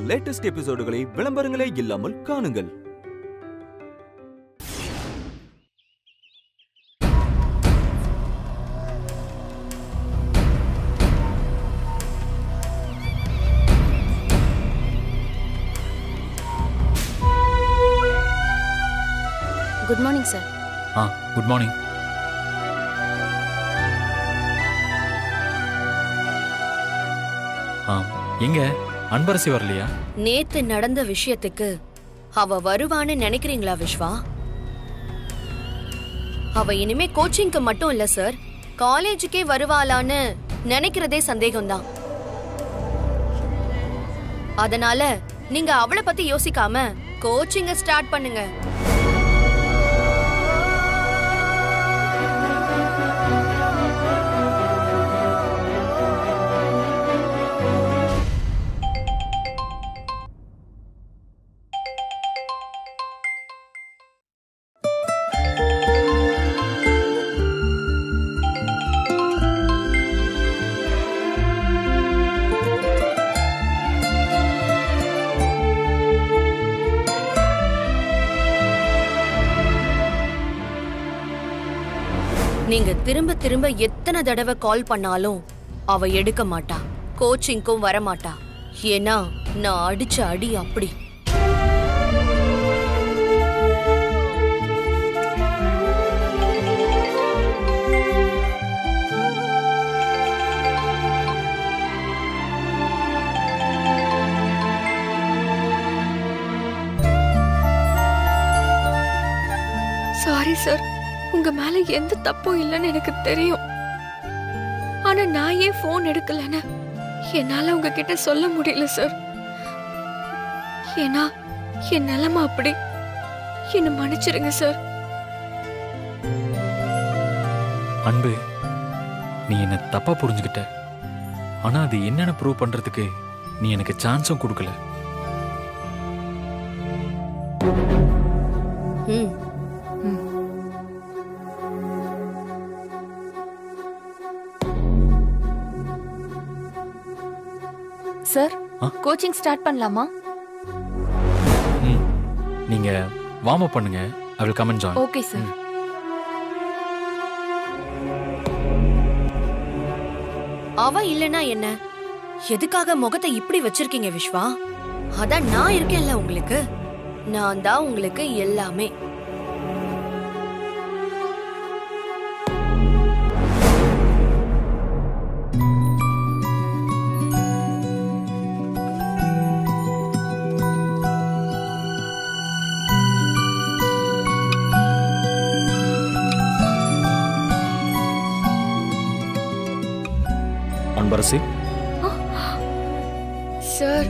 Latest எபிசோடுகளை விளம்பரங்களே இல்லாமல் காணுங்கள். Good morning sir. Good morning. எங்க அன்பரசி வரலையா? நேத்து நடந்த விஷயத்துக்கு அவ வருவான்னு நினைக்கிறீங்களா விஸ்வா? அவ இனிமே கோச்சிங்க்கு மட்டும் இல்ல சார், காலேஜுக்கே வருவாளான்னு நினைக்கிறதே சந்தேகம்தான். அதனால நீங்க அவளை பத்தி யோசிக்காம கோச்சிங்க ஸ்டார்ட் பண்ணுங்க. நீங்க திரும்ப திரும்ப எத்தனை தடவை கால் பண்ணாலும் அவ எடுக்க மாட்டா, கோச்சிங்க்கும் வர மாட்டா. ஏன்னா நான் அடிச்ச அடி அப்படி. சாரி சார், உங்க மேல எந்த தப்பும் இல்லைன்னு எனக்கு தெரியும். ஆனா நான் ஏன் போன் எடுக்கலன்னு என்னால உங்ககிட்ட சொல்ல முடியல சார். ஏன்னா என் நிலைமை அப்படி. என்ன மன்னிச்சிருங்க சார். அன்பு, நீ என்ன தப்பா புரிஞ்சுக்கிட்ட. ஆனா அது என்னன்னு ப்ரூவ் பண்றதுக்கு நீ எனக்கு சான்ஸும் கொடுக்கல. சார், கோச்சிங் ஸ்டார்ட் பண்ணலாமா? நீங்க வார்ம் அப் பண்ணுங்க. I will come and join. Okay sir. அவ இல்லனா என்ன? எதுக்காக முகத்தை இப்படி வச்சிருக்கீங்க விஸ்வா? அதான் நான் இருக்கேன்ல உங்களுக்கு. நான் தான் உங்களுக்கு எல்லாமே. அன்பரசி சார்,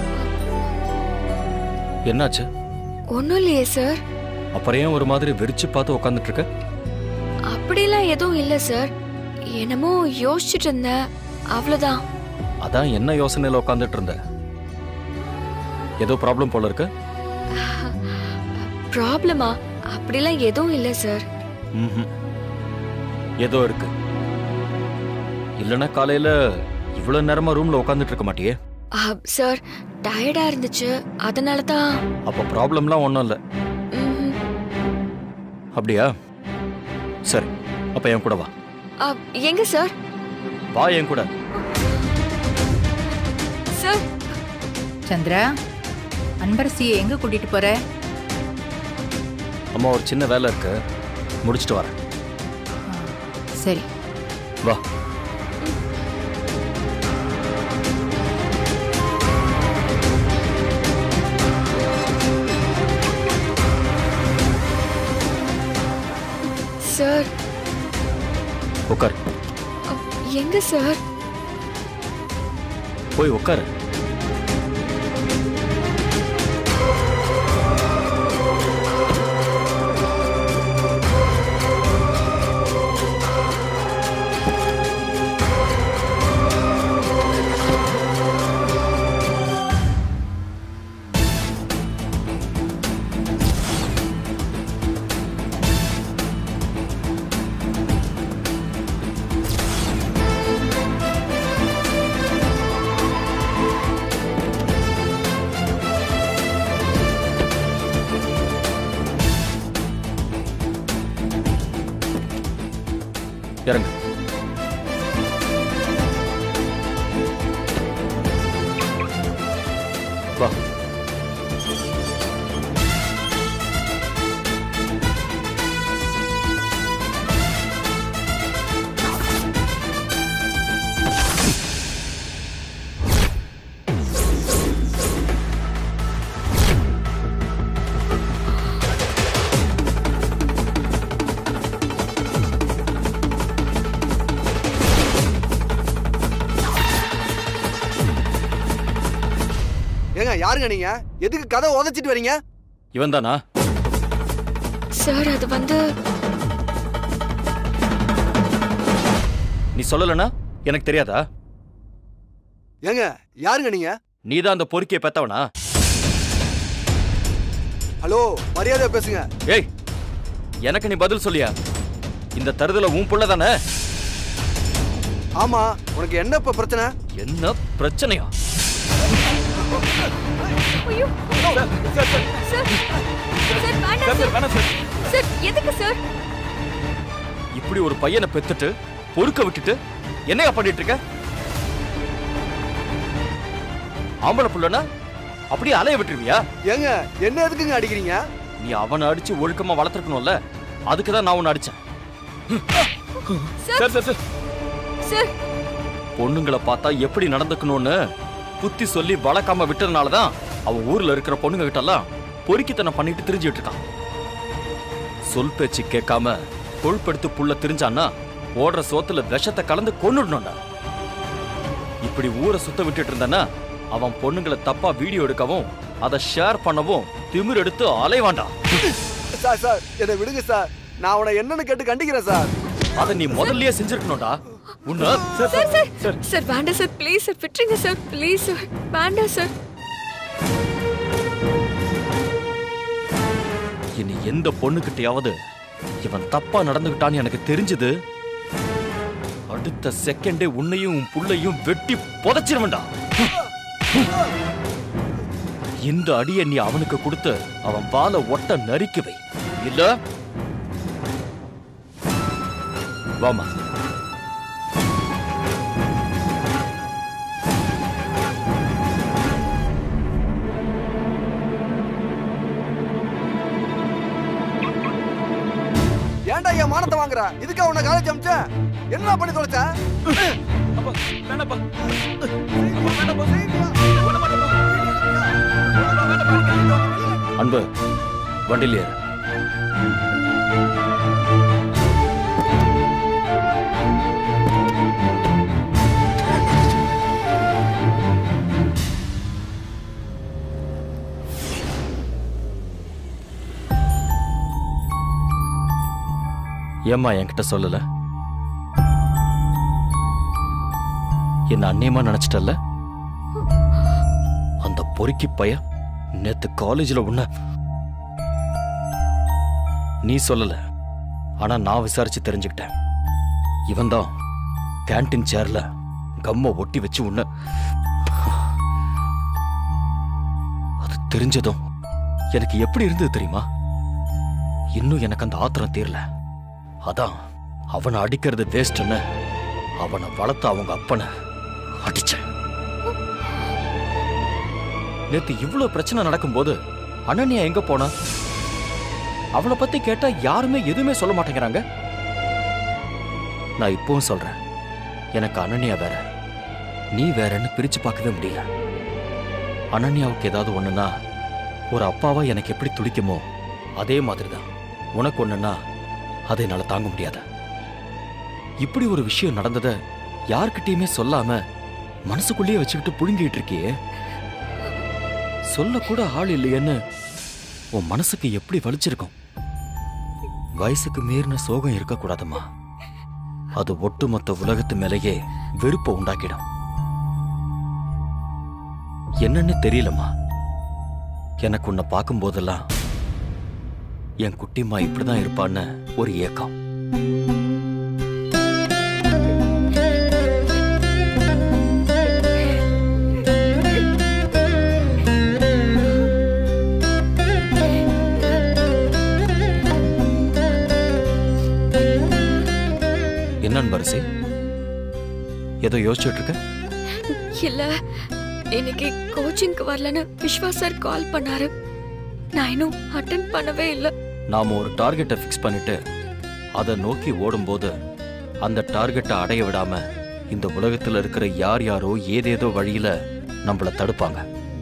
என்னாச்சு? ஒண்ணும் இல்லையே சார். அப்புறம் ஏன் ஒரு மாதிரி வெறிச்சு பார்த்து உட்காந்துட்டு இருக்க? அப்படிலாம் எதுவும் இல்ல சார். என்னமோ யோசிச்சுட்டு இருந்தேன், அவ்வளவுதான். அதான் என்ன யோசனையில உட்காந்துட்டு இருந்த? ஏதோ ப்ராப்ளம் போல இருக்கு. ப்ராப்ளமா? அப்படிலாம் எதுவும் இல்ல சார். ஏதோ இருக்கு. இல்லனா காலையில இவ்வளவு நேரமா ரூம்ல உட்காந்துட்டு இருக்க மாட்டியே? சார், டயர்டா இருந்துச்சு, அதனால தான். அப்ப ப்ராப்ளம்லாம் ஒண்ணும் இல்ல. அப்படியா? சரி, அப்ப என் கூட வா. எங்க சார்? வா என் கூட. சார். சந்திரா, அன்பரசியை எங்க கூட்டிட்டு போற? அம்மா, ஒரு சின்ன வேலை இருக்கு, முடிச்சிட்டு வரேன். சரி, வா. சார். உட்கார். எங்க சார்? போய் உட்காரு. வா. ஏங்க யாருங்க நீங்க? எதுக்கு கதை உதைச்சிட்டு வரீங்க? இவன் தானா? சார் அது வந்து நீ சொல்லலனா எனக்கு தெரியாதா? ஏங்க யாருங்க நீங்க? நீதான் அந்த பொறுக்கியை பெத்தவனா? ஹலோ, மரியாதையா பேசுங்க. ஏய், எனக்கு நீ பதில் சொல்லியா? இந்த தருதல உன் புள்ள தானே? ஆமா, உனக்கு என்ன இப்ப பிரச்சனை? என்ன பிரச்சனையா? ஐயோ சார் வேண்டாம் சார். எதுக்கு சார் இப்படி ஒரு பையனை பெத்துட்டு பொறுக்க விட்டுட்டு என்னையா பண்ணிட்டு இருக்க? ஆம்பளை புள்ளனா அப்படியே அலைய விட்டுருவியா? ஏங்க என்ன எதுக்குங்க அடிக்கிறீங்க? நீ அவனை அடிச்சு ஒழுக்கமா வளர்த்துக்கணும்ல, அதுக்குதான் நான் உன்னை அடிச்சேன். சார் சார் சார் பொண்ணுங்களை பார்த்தா எப்படி நடந்துக்கணும்னு புத்தி சொல்லி வளர்க்காம விட்டதுனாலதான் அவன் ஊர்ல இருக்கிற பொண்ணுங்க கிட்ட எல்லாம் பொறுக்கித்தனம் பண்ணிட்டு திரிஞ்சுட்டு இருக்கான். சொல் பேச்சு கேட்காம கொழுப்படுத்து புள்ள திரிஞ்சான்னா ஓடுற சோத்துல விஷத்தை கலந்து கொன்னுடணும்டா. இப்படி ஊரை சுத்த விட்டுட்டு இருந்தானா அவன் பொண்ணுங்களை தப்பா வீடியோ எடுக்கவும் அதை ஷேர் பண்ணவும் திமிர் எடுத்து அலைவாண்டா. சார் சார் என்னை விடுங்க சார். நான் உன்னை என்னன்னு கேட்டு கண்டிக்கிறேன் சார். அதை நீ முதல்லயே செஞ்சிருக்கணும்டா. சார் வேண்டாம் சார், ப்ளீஸ் சார், விட்டுருங்க சார், ப்ளீஸ் சார், வேண்டாம் சார். இனி எந்த பொண்ணுகிட்டயாவது இவன் தப்பா நடந்துகிட்டான்னு எனக்கு தெரிஞ்சது, அடுத்த செகண்டே உன்னையும் உன் புள்ளையும் வெட்டி புதைச்சிருவண்டா. இந்த அடியை நீ அவனுக்கு கொடுத்து அவன் வாழை ஒட்ட நறுக்கி வை. இல்ல வாமா. ஏன்டா என் மானத்தை வாங்குற? இதுக்கா உன்னை காலேஜ் அமிச்ச? என்ன பண்ணி தொலைச்ச? அன்பு, வண்டியில் ஏறு. ஏம்மா என்கிட்ட சொல்லல? என்ன அந்நியமா நினைச்சிட்டல்ல? அந்த பொறுக்கி பைய நேத்து காலேஜ்ல உன்ன நீ சொல்லல, ஆனா நான் விசாரிச்சு தெரிஞ்சுக்கிட்டேன். இவன் தான் கேண்டீன் சேர்ல கம்ம ஒட்டி வச்சு உன்ன. அது தெரிஞ்சதும் எனக்கு எப்படி இருந்தது தெரியுமா? இன்னும் எனக்கு அந்த ஆத்திரம் தீரல. அதான் அவனை அடிக்கிறது வேஸ்ட்னு அவனை வளர்த்த அவங்க அப்பனை அடிச்சேன். நேத்து இவ்வளவு பிரச்சனை நடக்கும்போது அனன்யா எங்க போனா? அவளை பத்தி கேட்டா யாருமே எதுவுமே சொல்ல மாட்டேங்கிறாங்க. நான் இப்பவும் சொல்றேன், எனக்கு அனன்யா வேற, நீ வேறன்னு பிரிச்சு பார்க்கவே முடியல. அனன்யாவுக்கு ஏதாவது ஒண்ணுன்னா ஒரு அப்பாவா எனக்கு எப்படி துடிக்குமோ அதே மாதிரிதான் உனக்கு ஒண்ணுன்னா அதை என்னால தாங்க முடியாத. இப்படி ஒரு விஷயம் நடந்தத யார்கிட்டயுமே சொல்லாம மனசுக்குள்ளேயே வச்சுக்கிட்டு புழுங்கிட்டு இருக்கியே, சொல்ல கூட ஆள் இல்லையேன்னு உன் மனசுக்கு எப்படி வலிச்சிருக்கும்? வயசுக்கு மீறின சோகம் இருக்கக்கூடாதுமா. அது ஒட்டுமொத்த உலகத்து மேலேயே வெறுப்பை உண்டாக்கிடும். என்னன்னு தெரியலம்மா, எனக்கு உன்னை பார்க்கும் போதெல்லாம் என் குட்டிம்மா இப்படிதான் இருப்பான்னு ஒரு ஏக்கம். என்னன்னு பரிசி, ஏதோ யோசிச்சுட்டு இருக்க? இல்ல இன்னைக்கு கோச்சிங்க்கு வரலன்னு விஸ்வா சார் கால் பண்ணாரு. நான் இன்னும் அட்டென்ட் பண்ணவே இல்லை. நாம ஒரு டார்கெட்டை ஃபிக்ஸ் பண்ணிட்டு அதை நோக்கி ஓடும்போது அந்த டார்கெட்டை அடைய விடாம இந்த உலகத்துல இருக்கிற யார் யாரோ ஏதேதோ வழியில நம்மள தடுப்பாங்க.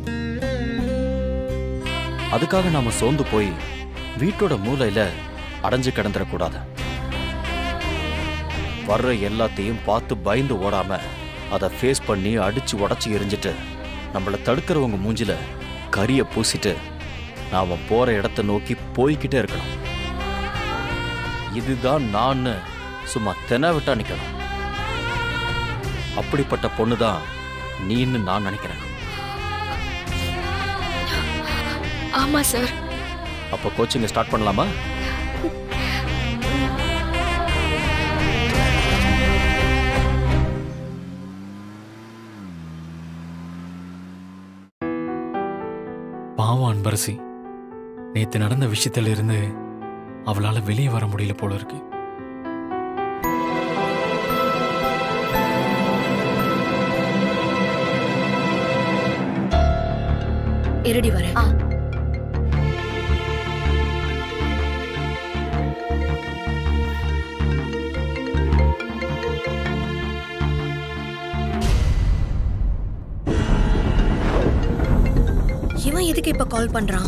அதுக்காக நாம சோர்ந்து போய் வீட்டோட மூலையில அடைஞ்சு கிடந்துடக்கூடாது. வர்ற எல்லாத்தையும் பார்த்து பயந்து ஓடாம அதை ஃபேஸ் பண்ணி அடிச்சு உடச்சி எரிஞ்சிட்டு நம்மள தடுக்கிறவங்க மூஞ்சில கரிய பூசிட்டு நாம போற இடத்தை நோக்கி போய்கிட்டே இருக்கணும். இதுதான் நான் சும்மா தெனவிட்டா நிக்கணும். அப்படிப்பட்ட பொண்ணுதான் நீன்னு நான் நினைக்கிறேன். ஆமா சார். அப்ப கோச்சிங் ஸ்டார்ட் பண்ணலாமா? பாவம் அன்பரசி, நேத்து நடந்த விஷயத்துல இருந்து அவளால வெளியே வர முடியல போல இருக்கு. இருடி வரேன். இவன் எதுக்கு இப்ப கால் பண்றான்?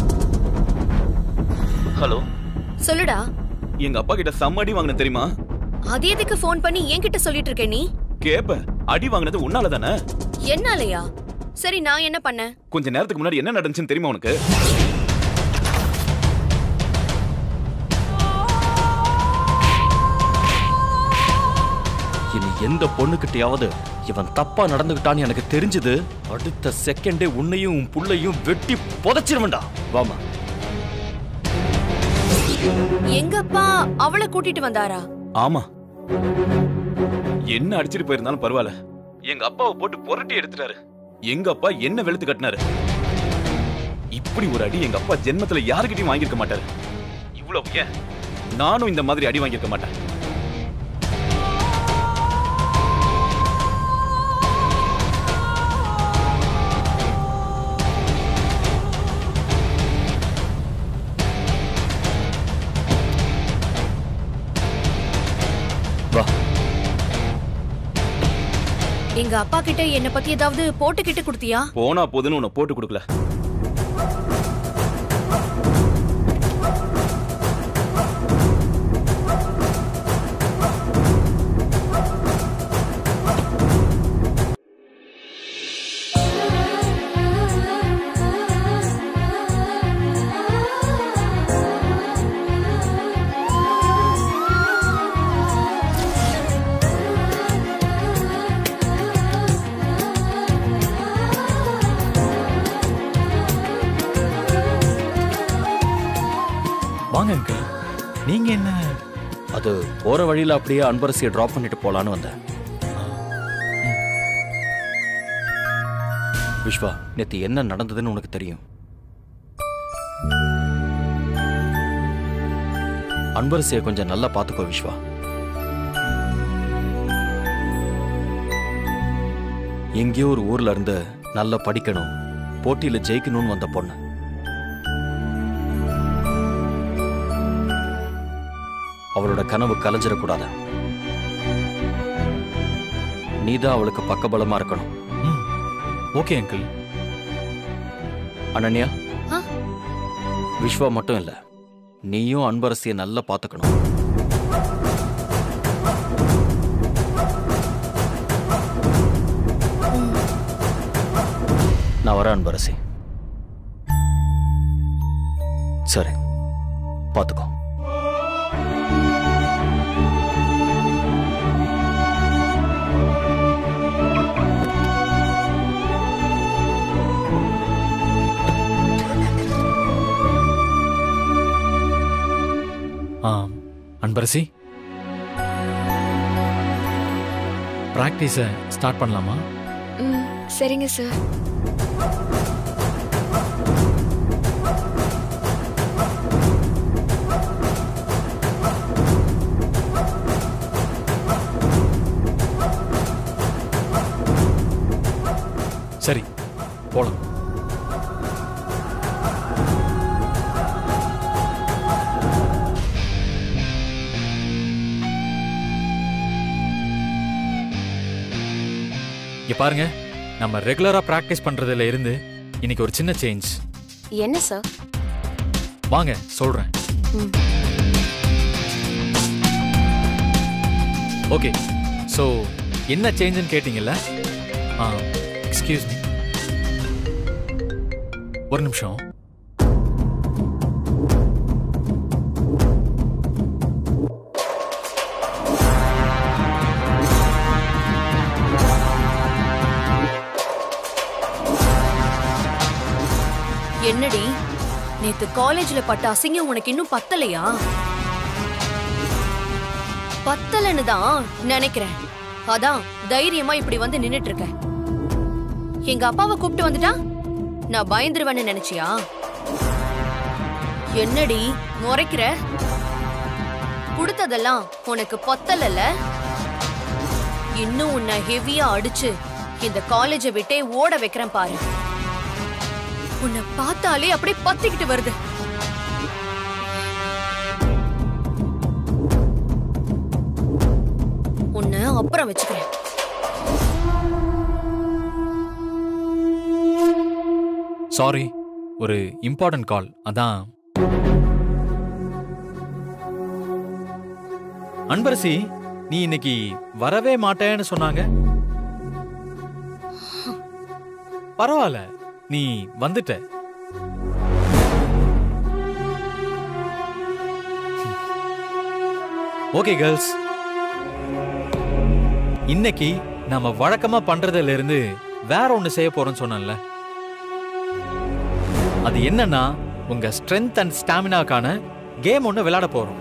ஹலோ, சொல்லுடா. எங்க அப்பா கிட்ட செம்ம அடி வாங்கின தெரியுமா? அது எதுக்கு போன் பண்ணி என்கிட்ட சொல்லிட்டு இருக்க நீ? கேப்ப, அடி வாங்கினது உன்னால தானே? என்னாலயா? சரி, நான் என்ன பண்ணேன்? கொஞ்ச நேரத்துக்கு முன்னாடி என்ன நடந்துச்சுன்னு தெரியுமா உனக்கு? இனி எந்த பொண்ணுகிட்டயாவது இவன் தப்பா நடந்துகிட்டான்னு எனக்கு தெரிஞ்சது, அடுத்த செகண்டே உன்னையும் உன் புள்ளையும் வெட்டி புதைச்சிருவண்டா. வாமா. எங்கப்பா அவளை கூட்டிட்டு வந்தாரா? ஆமா. என்ன அடிச்சிட்டு போயிருந்தாலும் பரவாயில்ல, எங்க அப்பாவை போட்டு புரட்டி எடுத்துட்டாரு. எங்க அப்பா என்ன வெளுத்து கட்டினாரு. இப்படி ஒரு அடி எங்க அப்பா ஜென்மத்துல யாருக்கிட்டையும் வாங்கியிருக்க மாட்டாரு. இவ்வளவு ஏன் நானும் இந்த மாதிரி அடி வாங்கியிருக்க மாட்டேன். எங்க அப்பா கிட்ட என்ன பத்தி ஏதாவது போட்டுக்கிட்டு கொடுத்தியா? போனா போதுன்னு உன்னை போட்டு கொடுக்கல. வாங்க அங்கிள், நீங்க என்ன? அது போற வழியில அப்படியே அன்பரசியை டிராப் பண்ணிட்டு போலான்னு வந்தேன். விஸ்வா, நேத்து என்ன நடந்ததுன்னு உனக்கு தெரியும். அன்பரசியை கொஞ்சம் நல்லா பாத்துக்கோ விஸ்வா. எங்கேயோ ஒரு ஊர்ல இருந்து நல்லா படிக்கணும், போட்டியில ஜெயிக்கணும்னு வந்த பொண்ணு. அவளோட கனவு கலைஞ்சிடக்கூடாது. நீதான் அவளுக்கு பக்கபலமா இருக்கணும். Okay uncle. அனன்யா, விஸ்வா மட்டும் இல்ல, நீயும் அன்பரசியை நல்லா பாத்துக்கணும். நான் வரேன் அன்பரசி. சரி, பாத்துக்கோ. அன்பரசி, பிராக்டிஸை ஸ்டார்ட் பண்ணலாமா? சரிங்க சார். சரி, போலாம். இங்க பாருங்க, நம்ம ரெகுலரா பிராக்டிஸ் பண்றதுல இருந்து இன்னைக்கு ஒரு சின்ன சேஞ்ச். என்ன சார்? வாங்க சொல்றேன். ஓகே, ஸோ என்ன சேஞ்சுன்னு கேட்டீங்கல்ல? எக்ஸ்கியூஸ் மீ, ஒரு நிமிஷம். என்னடி, நேத்து காலேஜ்ல பட்ட அசிங்கம் உனக்கு இன்னும் பத்தலையா? பத்தலன்னு தான் நினைக்கிறேன். அதான் தைரியமா இப்படி வந்து நின்னுட்டு இருக்க. எங்க அப்பாவை கூப்பிட்டு வந்துட்டா நான் பயந்துருவேன்னு நினைச்சியா? என்னடி முறைக்கிற? கொடுத்ததெல்லாம் உனக்கு பத்தலல்ல? இன்னும் உன்னை ஹெவியா அடிச்சு இந்த காலேஜை விட்டே ஓட வைக்கிறேன் பாரு. உன்னை பார்த்தாலே அப்படியே பத்திக்கிட்டு வருது. உன்னை அப்புறம் வச்சுக்கிறேன். சாரி, ஒரு இம்பார்ட்டன்ட் கால், அதான். அன்பரசி, நீ இன்னைக்கு வரவே மாட்டேன்னு சொன்னாங்க. பரவாயில்ல, நீ வந்துட்ட. ஓகே கேர்ள்ஸ், இன்னைக்கு நம்ம வழக்கமா பண்றதுல இருந்து வேற ஒண்ணு செய்ய போறோம்னு சொன்னேன்ல. அது என்னன்னா, உங்க ஸ்ட்ரென்த் அண்ட் ஸ்டாமினாக்கான கேம் ஒண்ணு விளையாட போறோம்.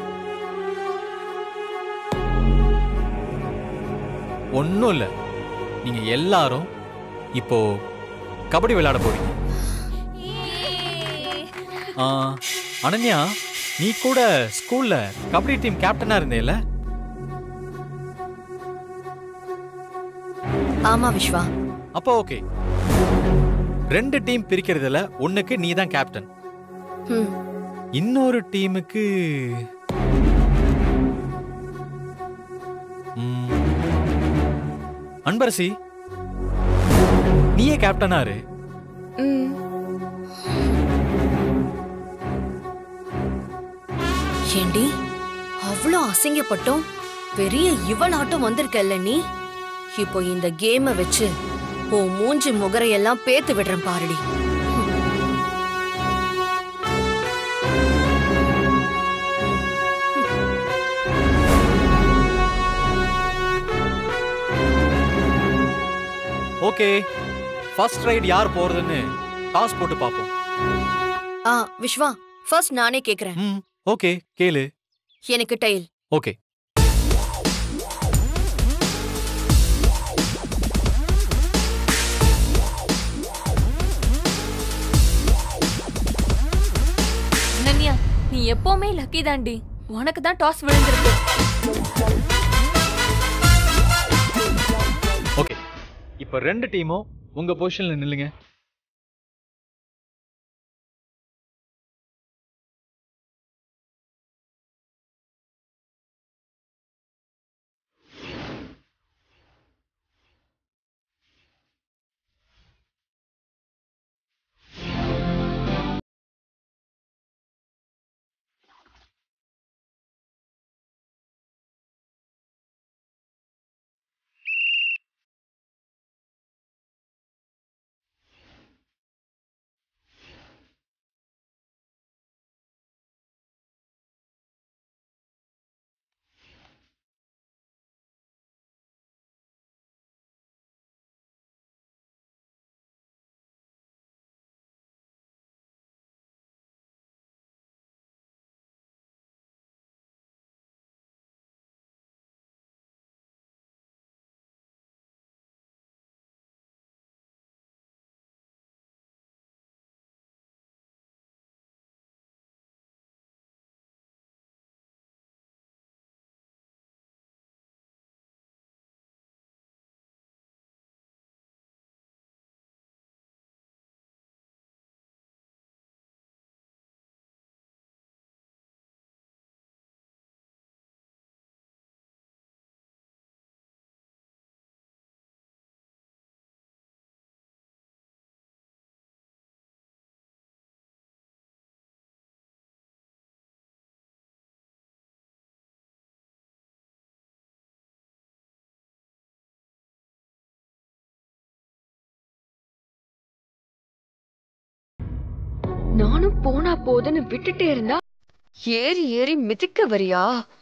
ஒன்னும் இல்ல, நீங்க எல்லாரும் இப்போ கபடி விளையாட போறீங்க. அனன்யா, நீ கூட ஸ்கூல்ல கபடி டீம் கேப்டனா இருந்தேல? ஆமா விஸ்வா. அப்போ ஓகே, 2 டீம் பிரிக்கிறதுல ஒண்ணுக்கு நீ தான் கேப்டன், இன்னொரு டீமுக்கு அன்பரசி நீயே கேப்டனாரு. ஏண்டி, அவ்வளோ அசிங்கப்பட்டோம் பெரிய இவளாட்டம் வந்திருக்கல்ல நீ. இப்போ இந்த கேமை வச்சு உன் மூஞ்சி முகரையெல்லாம் பேத்து விடுறேன் பாருடி. ஓகே, ஃபர்ஸ்ட் ரைட் யார் போறதுன்னு டாஸ் போட்டு பாப்போம். விஸ்வா, ஃபர்ஸ்ட் நானே கேக்குறேன். ஓகே, கேளு. எனக்கு டெயில். ஓகே. அனன்யா, நீ எப்பவுமே லக்கி தாண்டி. உனக்கு தான் டாஸ் விழுந்திருக்கு. ஓகே, இப்போ 2 டீமும் உங்க பொசிஷன்ல நில்லுங்க. நானும் போனா போதுன்னு விட்டுட்டே இருந்தா ஏறி ஏறி மிதிக்க வரியா?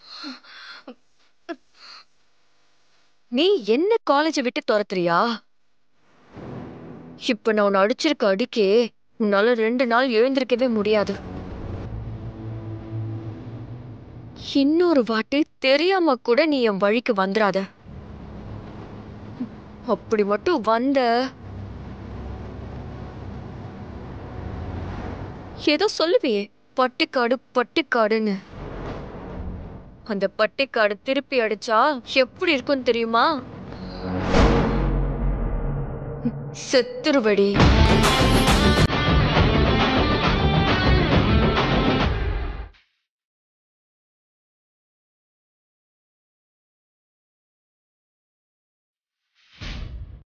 நீ என்ன காலேஜ விட்டு துரத்துறியா? இப்ப நான் உன்னை அடிச்சிருக்க அடிக்கே உன்னால 2 நாள் எழுந்திருக்கவே முடியாது. இன்னொரு வாட்டி தெரியாம கூட நீ என் வழிக்கு வந்துடாத. அப்படி மட்டும் வந்த ஏதோ சொல்லுவியே பட்டிக்காடு பட்டிக்காடுன்னு. அந்த பட்டிக்காடு திருப்பி அடிச்சா எப்படி இருக்கும் தெரியுமா? செத்துருவடி.